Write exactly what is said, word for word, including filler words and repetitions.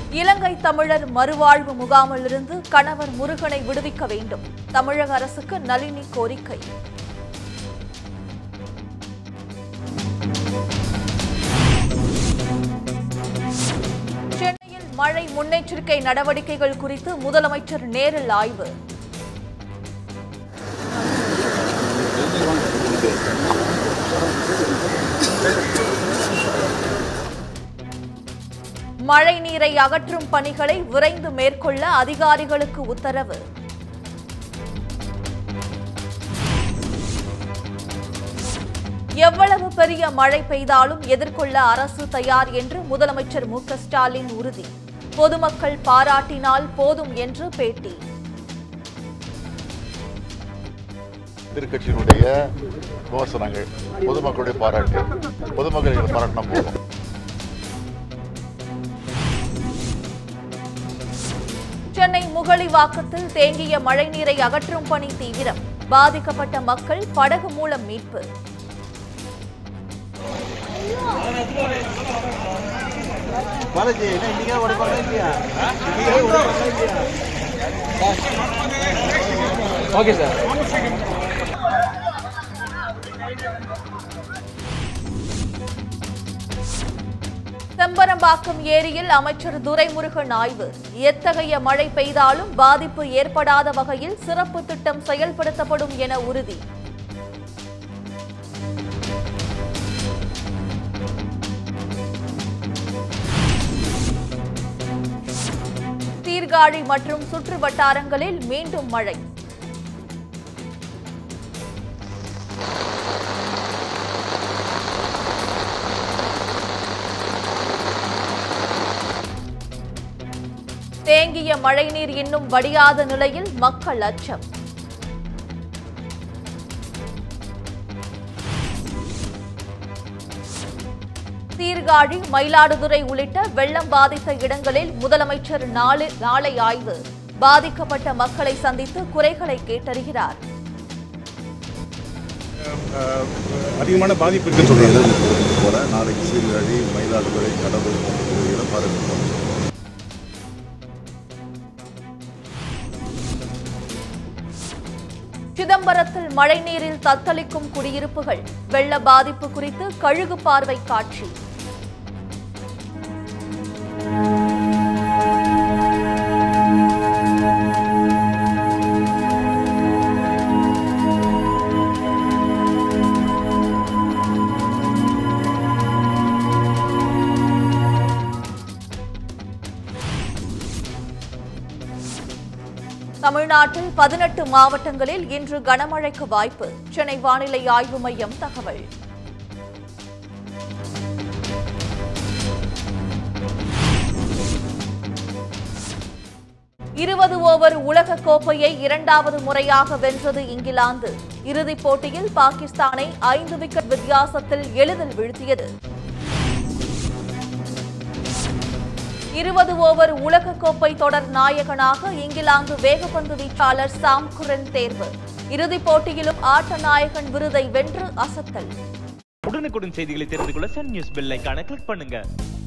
இலங்கை தமிழர் மறுவாழ்வு முகாமிலிருந்து கணவர் முருகனை விடுவிக்க வேண்டும். தமிழக அரசுக்கு நளினி கோரிக்கை. சென்னையில் மழை முன்னெச்சரிக்கை நடவடிக்கைகள் குறித்து முதலமைச்சர் நேரில் ஆய்வு. மழை நீரை அகற்றும் பணிகளை விரைந்து மேற்கொள்ள அதிகாரிகளுக்கு உத்தரவு. எவ்வளவு பெரிய மழை பெய்தாலும் எதிர்கொள்ள அரசு தயார் என்று முதலமைச்சர் மு க ஸ்டாலின் உறுதி. பொதுமக்கள் பாராட்டினால் போதும் என்று பேட்டி. எதிர்க்கட்சியினுடைய விமர்சனங்கள், பொதுமக்களுடைய பாராட்டு, பொதுமக்கள் பாராட்டினா போதும். சென்னை முகலிவாக்கத்தில் தேங்கிய மழைநீரை அகற்றும் பணி தீவிரம். பாதிக்கப்பட்ட மக்கள் படகு மூலம் மீட்பு. செம்பரம்பாக்கம் ஏரியில் அமைச்சர் துரைமுருகன் ஆய்வு. எத்தகைய மழை பெய்தாலும் பாதிப்பு ஏற்படாத வகையில் சிறப்பு திட்டம் செயல்படுத்தப்படும் என உறுதி. சீர்காழி மற்றும் சுற்று வட்டாரங்களில் மீண்டும் மழை. தேங்கிய மழைநீர் இன்னும் வடியாத நிலையில் மக்கள் அச்சம். சீர்காழி, மயிலாடுதுறை உள்ளிட்ட வெள்ளம் பாதித்த இடங்களில் முதலமைச்சர் நாளை ஆய்வு. பாதிக்கப்பட்ட மக்களை சந்தித்து குறைகளை கேட்டறிகிறார். அதிகமான பாதிப்பு இருக்குன்னு சொல்றாங்க. நாளைக்கு சீர்காழி, மயிலாடுதுறை, கடலூர் போன்ற பகுதிகளை பார்க்க. சிதம்பரத்தில் மழைநீரில் தத்தளிக்கும் குடியிருப்புகள். வெள்ள பாதிப்பு குறித்து கழுகு பார்வை காட்சி. தமிழ்நாட்டில் பதினெட்டு மாவட்டங்களில் இன்று கனமழைக்கு வாய்ப்பு. சென்னை வானிலை ஆய்வு மையம் தகவல். இருபது ஓவர் உலக கோப்பையை இரண்டாவது முறையாக வென்றது இங்கிலாந்து. இறுதிப் போட்டியில் பாகிஸ்தானை ஐந்து விக்கெட் வித்தியாசத்தில் எளிதில் வீழ்த்தியது. இருபது ஓவர் உலகக்கோப்பை தொடர் நாயகனாக இங்கிலாந்து வேகப்பந்து வீச்சாளர் சாம் குரன் தேர்வு. இறுதிப் போட்டியிலும் ஆட்ட நாயகன் விருதை வென்று அசத்தல். உடனுக்குடன் செய்திகளை தெரிந்து கொள்ள சன் நியூஸ் பெல் ஐகானை கிளிக் பண்ணுங்க.